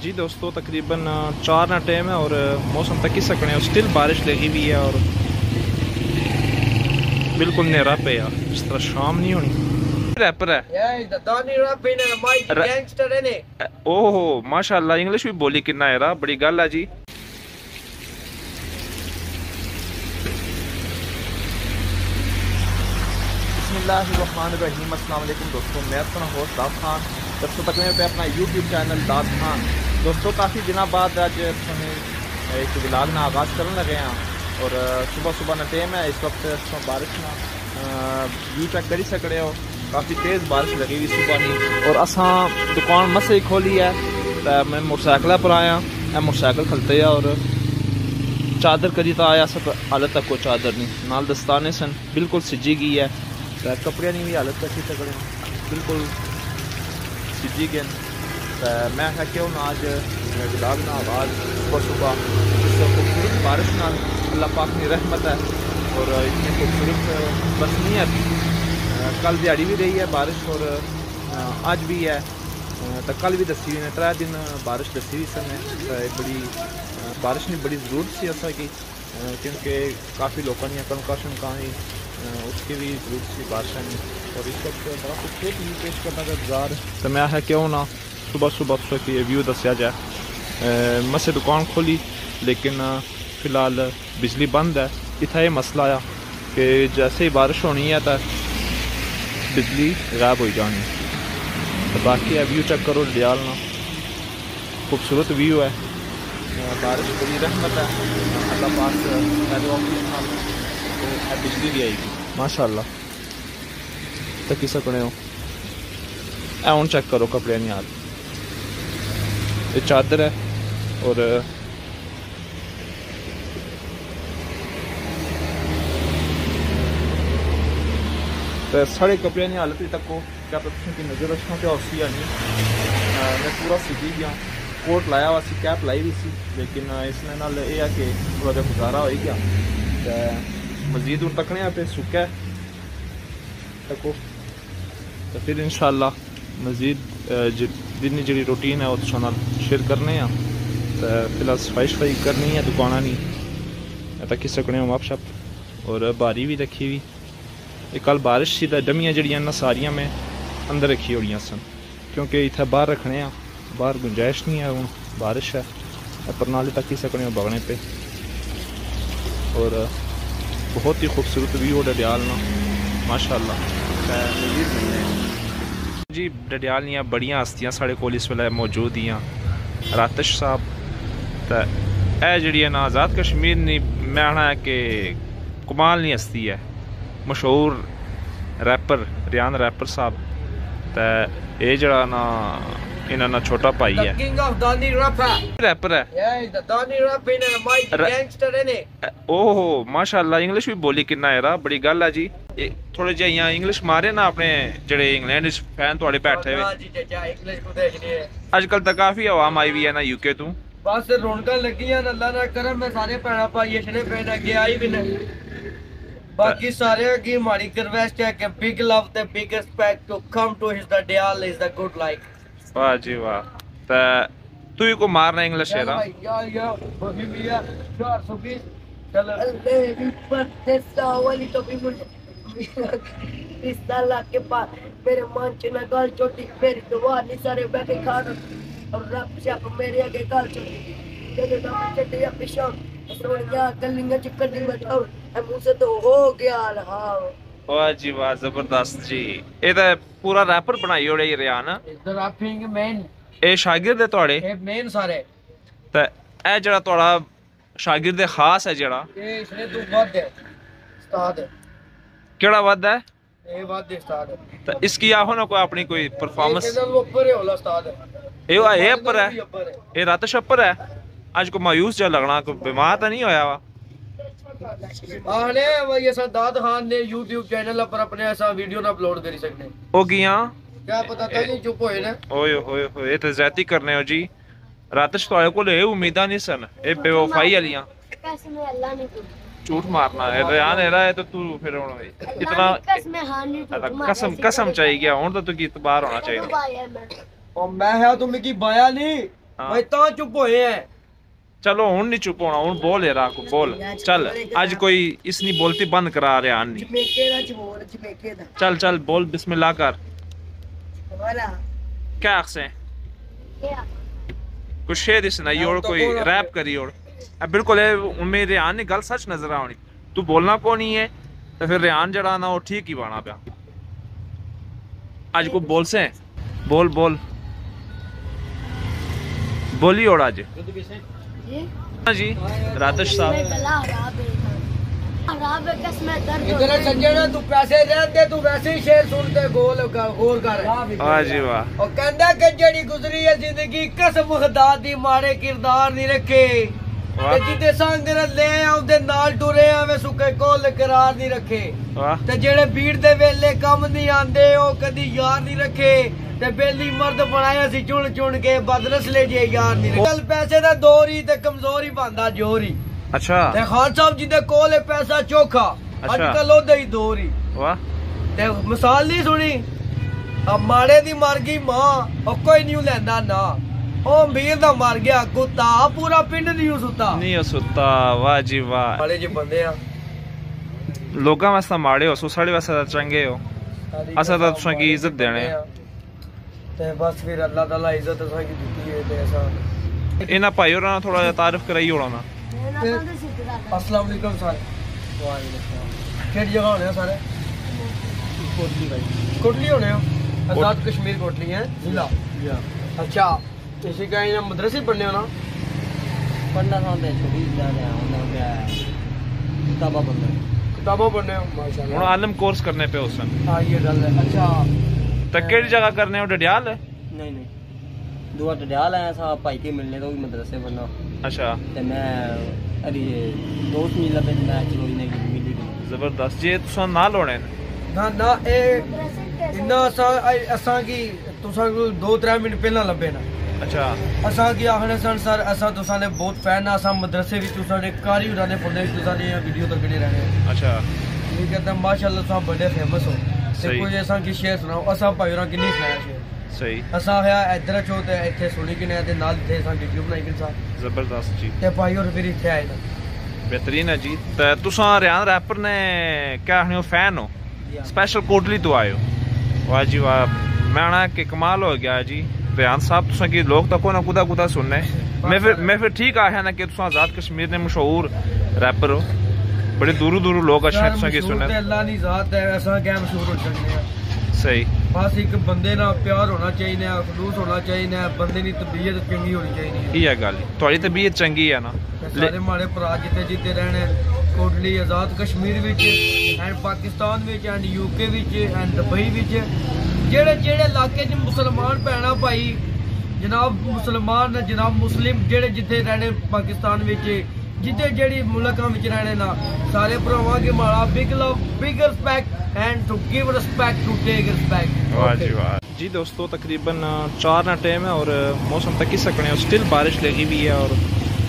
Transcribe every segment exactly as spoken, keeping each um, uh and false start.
जी दोस्तों, तकरीबन चार ना टाइम है और मौसम तक ही सकने स्टिल बारिश लगी हुई है और बिल्कुल नेरा पे यार, इस तरह शाम नहीं होनी। रैपर है ओहो माशाल्लाह, इंग्लिश भी बोली किन्ना है, बड़ी गल है जी। बिस्मिल्लाहिर्रहमानिर्रहीम, अस्सलाम वालेकुम दोस्तों, मैं अपना होस्ट दाद खान। दोस्तों तक पे अपना यूट्यूब चैनल दाद खान। दोस्तों काफ़ी दिनों बाद अज हमें एक व्लॉग ना आगाज़ करने लगे हैं और सुबह सुबह ना टाइम है, इस वक्त बारिश ना व्यू चेक कर ही सक रहे हो, काफ़ी तेज़ बारिश लगी हुई सुबह नहीं। और असा दुकान मसे ही खोली है तो मैं मोटरसाइकिल पर आया, मोटरसाइकिल खलते हैं और चादर करी तो आया सब हालत तक कोई चादर नहीं, नाल दस्ताने सन बिल्कुल सिजी गई है, कपड़े नहीं भी हालत तक ही बिल्कुल सिजी गए। तो मैं है क्यों ना आज व्लॉग ना आवाज़ सुबह सुबह इस खूबसूरत बारिश ना, अल्लाह पाक की रहमत है और इतनी खूबसूरत बस नहीं है। कल दिहाड़ी भी रही है बारिश और आज भी है, तो कल भी दसी हुई ने त्रै दिन बारिश दसी हुई सन। तो बड़ी बारिश की बड़ी ज़रूरत सी असा की, क्योंकि काफ़ी लोगों ने कनका शनका उसकी भी जरूरत सी बारिश नहीं। और इस वक्त बड़ा खूबसूरत व्यू पेश करने का इंतजार। तो मैं है क्यों ना सुबह सुबह उस वक्त ये व्यू दसिया जाए। मसे दुकान खोली लेकिन फ़िलहाल बिजली बंद है। इतना ये मसला आया कि जैसे ही बारिश होनी है तो बिजली गायब हो जानी। तो बाकी है व्यू चेक करो, डियाल ना खूबसूरत व्यू है, बारिश बड़ी रहमत है अल्लाह पाक, तो बिजली भी आएगी माशाल्लाह। तो किस सकने हो एन चेक करो, कपड़े नहीं यार, ये चादर है और तो साढ़े कपड़े की हालत तक को क्या पता की नज़र रखना तो उसी है नहीं। मैं पूरा सीधी गया, कोट लाया हुआ सी, कैप लाई हुई सी, लेकिन इसने नाल ये है कि थोड़ा जहा गुजारा हो गया। तो मजीद हूँ तकने पे सुक्का तको, तो फिर इंशाल्लाह मजीद दिन जी रूटीन है उस शेयर करने हैं। तो फिलहाल सफाई सफाई करनी है, दुकाना नहीं तो किस सकने आप शप और बारी भी रखी हुई। ये कल बारिश सी, डमियाँ जड़ियाँ ना सारिया मैं अंदर रखी हुई सन, क्योंकि इतना बाहर रखने हैं, बाहर गुंजाइश नहीं है, हूँ बारिश है प्रणाली तक ही सकने बगने पे। और बहुत ही खूबसूरत व्यू है डडियाल ना माशाल्लाह। जी डडियाल दियाँ बड़ियाँ हस्तियाँ साढ़े कोल इस वेले मौजूद ही, रातिश साहब तो यह जी ना आज़ाद कश्मीर नहीं, मैं आना है कि कमाल नहीं हस्ती है, मशहूर रैपर रियान रैपर साहब। तो ये जरा ना इन्हों ना छोटा भाई है, रैपर है ओहो माशाल्लाह, इंग्लिश भी बोली किन्ना है, बड़ी गल है जी। थोड़े जे यहाँ इंग्लिश मारे ना अपने जड़े इंग्लैंड फैन थोड़े बैठे हुए, अजकल तो काफी आवाम आई हुई है ना यूके तू, बस रौनक लगी अल्लाह ना करम में सारे भैन भाई इतने पेड़ अगे आई भी ने। बाकी सारे की हमारी रिक्वेस्ट है कि big love the big respect to come to his the dial is the good like. वाह जी वाह। तो तू ही को मारना इंग्लिश है ना यार यार बोहेमिया चार सौ बीस चल अल्लाह पर तेरा वाली तो भी मुझे इस साल के पास मेरे मन च ना गल चोटी, मेरी दुआ नहीं सारे बैठे खान और रब शप मेरे आगे गल चोटी तेरे नाम चट्टी अपनी शान सोनिया गलियां च कड्डी बैठा मुंह से तो हो गया हां। वाह जी वाह, जबरदस्त जी। ये तो पूरा रैपर बनाई ओड़े रियान, इधर रैपिंग मेन ए शागिर्द है तोड़े, ए मेन सारे। तो ए जड़ा तोड़ा शागिर्द खास है जड़ा, ए इसने तू वद है उस्ताद है, केड़ा वद है ए वद है उस्ताद है। तो इसकी आहो ना कोई अपनी कोई परफॉर्मेंस, इसने ऊपर है होला उस्ताद है, ए वा ए ऊपर है, ए रात शपर है। आज को मायूस जा लगना, को बीमार तो नहीं होया वा आने भाई ऐसा दाद खान ने यूट्यूब चैनल पर अपने ऐसा वीडियो ना अपलोड करी सकने हो गया, क्या पता था नहीं चुप होए ना। ओए होए होए तो ज्यादती करने हो जी, रातश तो को ले उम्मीदा नहीं सन, ए बेवफाई वालियां झूठ मारना है रियान है रहा है, तो तू फिर इतना कसम कसम चाहिए गया हूं तो तू की इतबार होना चाहिए। और मैं है तुम की बाया नहीं भाई ता चुप होए हैं। चलो हुन नहीं चुप होना, हुन बोल यार को बोल। चल आज कोई इसनी बोलती बंद करा रेहान नहीं। जमेके दा बोल, जमेके दा चल चल बोल बिस्मिल्लाह कर। वाला क्या से कुछ शेर सुनाई और कोई रैप करी और अब बिल्कुल मेरे रेहान ने गल सच नजर आनी। तू बोलना कौन ही है तो फिर रेहान जड़ा ना वो ठीक ही बना पिया। आज को बोल से बोल बोल बोली और आज जी रातश साहब इधर सज्जन तू पैसे दे, तू वैसे ही शेर सुनते गोल गौर कर। वाह जी वाह। और कहंदा कि जेड़ी गुजरी है जिंदगी कसम खुदा दी माड़े किरदार नहीं रखे ते जिदे संग ले आउंदे नाल टुरे आवे सुके कोल करार नहीं रखे ते जेड़े भीड़ दे वेले कम नहीं आंदे ओ कदी यार नहीं रखे ते बेली मर्द बनाया सी चुन चुन के बदरस ले जे यार नहीं रखे। चल पैसे दा दौर ही ते कमजोरी बनदा जोरी। अच्छा ते खान साहब जिदे कोल है पैसा चोखा अजकल ओदे ही दौर ही। वाह ते मिसाल नहीं सुनी अब माड़े दी मर गई मां और कोई नहीं लैंदा ना ओ अमीर दा मर गया कुत्ता पूरा पिंड नहीं सुता नहीं सुता। वाह जी वाह। माड़े जी बंदे आ लोगां वास्ते माड़े हो सुसाड़े वास्ते चंगे हो असा तो तुसां की इज्जत देने ते बस फिर अल्लाह ताला इज्जत असा की दित्ती है ते ऐसा इना भाई होरां थोड़ा जिहा तारीफ कराई होना ना। अस्सलाम वालेकुम सर। वालेकुम केड़ी जगह होने सारे कोटली भाई कोटली होने हो आजाद कश्मीर कोटली है जिला। अच्छा इसी का यहाँ मदरसे पढ़ने हो ना पढ़ना था मैं छोटी जा रहा हूँ क्या किताबा पढ़ने किताबा पढ़ने हो माशाल्लाह। हुन आलम कोर्स करने पे उस हां ये गल है। अच्छा तो केड़ी जगह करने हो डडियाल है? नहीं नहीं दुआ डडियाल आया सा भाई के मिलने तो भी मदरसे पढ़ना। अच्छा ते मैं अरे दोस्त मिला पे मैं चलोई ने मिली जबरदस्त जे तुसा नाल होने ना ना ए इन्ना असा असा की तुसा दो त्रै मिनट पहला लब्बे ना। अच्छा असा की आखने सन सर असा तुसा ने बहुत फैन असा मदरसे भी तुसा ने कारी उड़ाने पड़ने तुसा ने वीडियो तो कड़े रहने। अच्छा ये कहता माशाल्लाह तुसा बड़े फेमस हो ते कोई ऐसा की शेर सुनाओ असा भाईरा किन्नी सुनाया शेर सही असा है इधर चो ते इथे सुनी किने ते नाल थे सा वीडियो बनाई किन सा जबरदस्त जी ते भाई और फिर इथे आए ना बेहतरीन है जी। ते तुसा रेहान रैपर ने क्या आखने हो फैन हो स्पेशल कोटली तो आए हो। वाह जी वाह मैं आना कि कमाल हो गया जी रेहान साहब तुसा की लोग तो कोना कुदा कुदा सुनने मैं फिर मैं फिर ठीक आया ना कि तुसा आजाद कश्मीर ने मशहूर रैपर हो बड़े दूर दूर लोग अच्छे तुसा की सुनने अल्लाह दी जात है ऐसा क्या मशहूर हो सकते हैं। सही बस एक बंदे ना प्यार होना चाहिए खलूस होना चाहिए बंदे की तबीयत चंगी होनी चाहिए। ये गल थोड़ी तबीयत चंगी है ना सारे माड़े भरा जिते जिते रहने कोटली आजाद कश्मीर विच एंड पाकिस्तान विच एंड यूके विच एंड दुबई विच जेड़े जेड़े इलाके च मुसलमान भैणा भाई जनाब मुसलमान जनाब मुस्लिम जेड़े जिथे रहने पाकिस्तान विच जिथे जेड़ी मुल्कां विच रहने ना सारे भरावां के माड़ा big love big respect and to give respect to take respect. वाह जी वाह जी दोस्तों तकरीबन चार ना टाइम है और मौसम तक ही सकने और स्टिल बारिश लगी हुई है और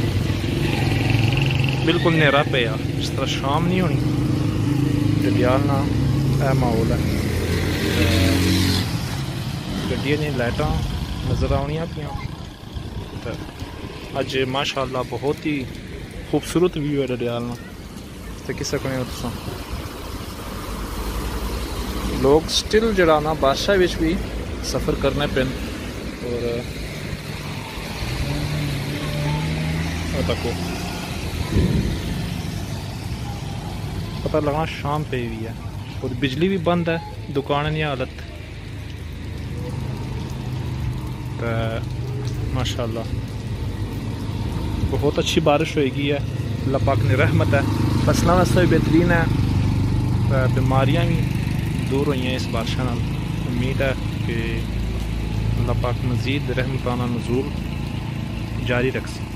बिल्कुल नेरा पे यार इस तरह शाम नहीं होनी डडियाल ना ऐ माहौल है गड्डियां दी लाइटां नज़र आनियां पियां अज माशाअल्लाह बहुत ही खूबसूरत व्यू है डडियाल ना ते किस सकने हो तुसां लोग स्टिल जड़ा ना बादशाह विच भी सफ़र करने पे और तको पता लगा शाम पे भी है और बिजली भी बंद है दुकान की हालत तो माशाल्लाह बहुत अच्छी बारिश होएगी है अल्लाह पाक ने रहमत है फसलों वास्ते भी बेहतरीन है तो बीमारियां भी दूर हुई हैं इस बारिश नाल उम्मीद है कि अल्लाह पाक मज़ीद रहमताना नज़ूल जारी रख सी।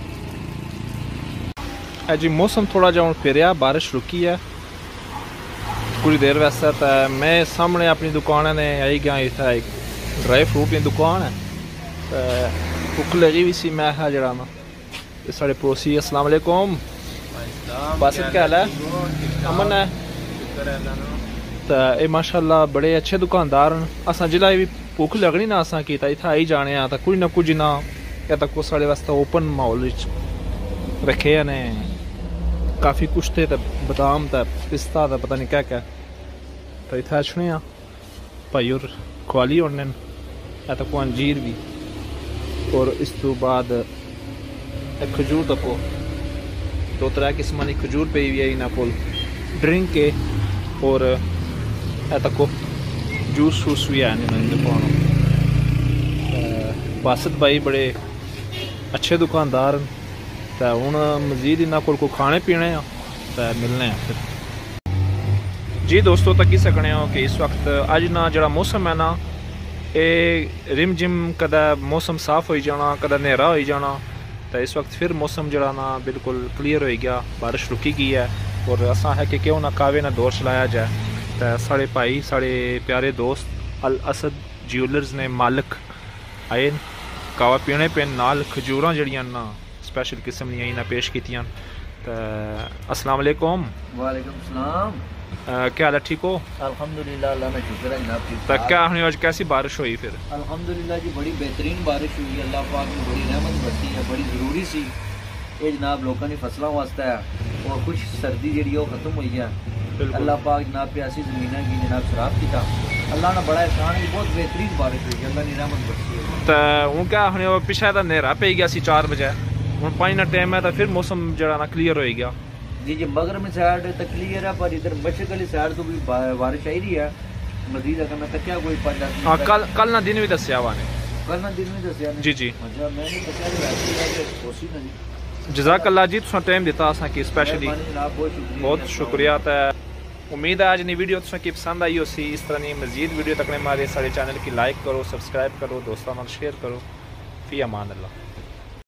जी मौसम थोड़ा जा फिर बारिश रुकी है कुछ देर वैसे तो मैं सामने अपनी दुकान ने आई गया इतना एक ड्राई फ्रूट की दुकान है तो भुख लगी भी सी मैं है जरा ना साढ़े पड़ोसी अस्सलाम वालेकुम बासित क्या हाल है अमन है तो ये माशाल्लाह बड़े अच्छे दुकानदार हैं असा जिला भी भुख लगनी ना असा किया इतना आई जाने तो कुछ ना कुछ ना या तक वो साढ़े वास्ते ओपन माहौल रखे ने काफ़ी कुछ थे बदाम था पिस्ता था पता नहीं क्या क्या तो इतना छुने भाई और खुआली होने या तक अंजीर भी और इस तो बाद खजूर तको दो तरह किस्म की खजूर पे हुई है इन्होंने कोल ड्रिंक के और तको जूस शूस भी है पाना बासत भाई बड़े अच्छे दुकानदार तो हूँ मजीद इन्होंने को खाने पीने तो मिलने फिर जी दोस्तों तकी सकने हो कि इस वक्त अज ना जरा मौसम है ना ये रिम जिम कदा मौसम साफ हो जाना कदा नेरा हो जाना तो इस वक्त फिर मौसम जरा ना बिल्कुल क्लीयर हो गया बारिश रुकी गई है और असा है कि क्यों ना कावे ना दौर चलाया जाए तो साढ़े भाई साढ़े प्यारे दोस्त अल असद ज्वेलर्स ने मालिक आए कावा पीने पे नाल खजूर जड़ियां ना स्पैशल किस्म दियां इन्हें पेश कीतियां तो अस्सलाम वालेकुम। वालेकुम सलाम। क्या हाल है ठीक हो? अल्हम्दुलिल्लाह अल्लाह का शुक्र है जनाब ठीक तो क्या हमने आज कैसी बारिश हुई फिर? अल्हम्दुलिल्लाह जी बड़ी बेहतरीन बारिश हुई है अल्लाह पाक ने बड़ी रहमत बरसी है बड़ी ज़रूरी सी ये जनाब लोगों की फसलों वास्ते है और कुछ सर्दी जी खत्म हुई है अल्लाह पाक जनाब प्यासी ज़मीन की जनाब शराब किया अल्लाह ने बड़ा एहसान है बहुत बेहतरीन बारिश हुई है अल्लाह की रहमत बरसी है। तो हूँ क्या हमने पिछले तो नेरा पे गया सी चार बजे हूँ पानी का टाइम है तो फिर मौसम जरा ना क्लीयर हो गया जी जी मगरब में साइड तक क्लियर है पर इधर मशरक वाली साइड तो भी बारिश आई रही है मजीद अगर मैं तकिया कोई पाँच दस हाँ कल कल ना दिन भी दसिया हुआ ने कल ना दिन भी दसिया जी जी अच्छा मैंने दसिया कोशिश ना जी जज़ाकल्लाह जी तुसा टाइम दिता असा की स्पेशली बहुत शुक्रिया। तो उम्मीद है आज नी वीडियो तुसा की पसंद आई होसी इस तरह की मजीद वीडियो तकने मारे सारे चैनल की लाइक करो सब्सक्राइब करो दोस्तों में शेयर करो फी अमान अल्लाह।